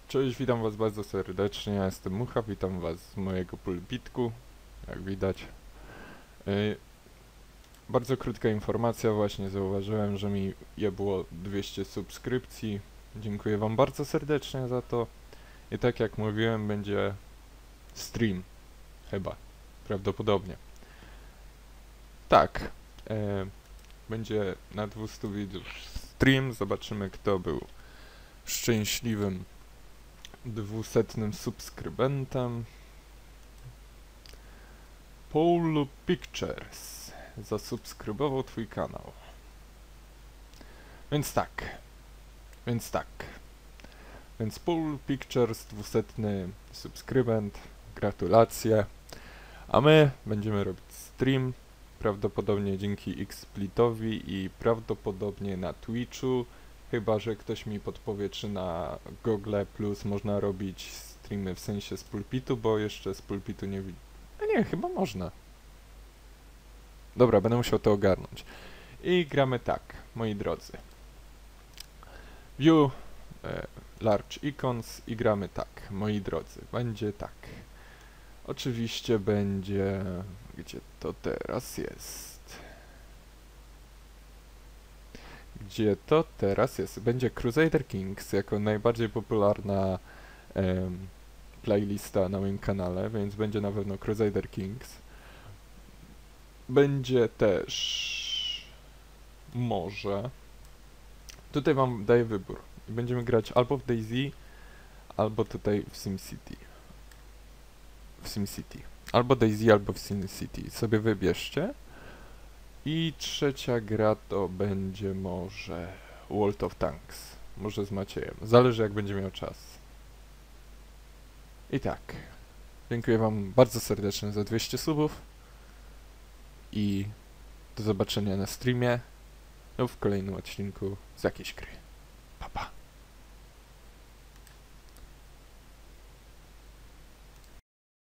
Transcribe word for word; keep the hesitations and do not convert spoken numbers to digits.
Cześć, witam was bardzo serdecznie, ja jestem Mucha, witam was z mojego pulpitku, jak widać. Yy, bardzo krótka informacja, właśnie zauważyłem, że mi jebło dwieście subskrypcji. Dziękuję wam bardzo serdecznie za to. I tak jak mówiłem, będzie stream, chyba, prawdopodobnie. Tak, yy, będzie na dwieście widzów stream, zobaczymy kto był szczęśliwym dwusetnym subskrybentem. Paul Pictures zasubskrybował twój kanał. Więc tak. Więc tak. Więc Paul Pictures, dwusetny subskrybent. Gratulacje. A my będziemy robić stream. Prawdopodobnie dzięki XSplitowi i prawdopodobnie na Twitchu. Chyba że ktoś mi podpowie, czy na Google Plus można robić streamy w sensie z pulpitu, bo jeszcze z pulpitu nie widzę. A nie, chyba można. Dobra, będę musiał to ogarnąć. I gramy tak, moi drodzy. View, e, large icons i gramy tak, moi drodzy. Będzie tak. Oczywiście będzie... Gdzie to teraz jest? Gdzie to teraz jest? Będzie Crusader Kings jako najbardziej popularna em, playlista na moim kanale, więc będzie na pewno Crusader Kings. Będzie też... Może... Tutaj wam daję wybór. Będziemy grać albo w DayZ, albo tutaj w SimCity. W SimCity. Albo DayZ, albo w SimCity. Sobie wybierzcie. I trzecia gra to będzie może World of Tanks. Może z Maciejem. Zależy jak będzie miał czas. I tak. Dziękuję wam bardzo serdecznie za dwieście subów. I do zobaczenia na streamie lub w kolejnym odcinku z jakiejś gry.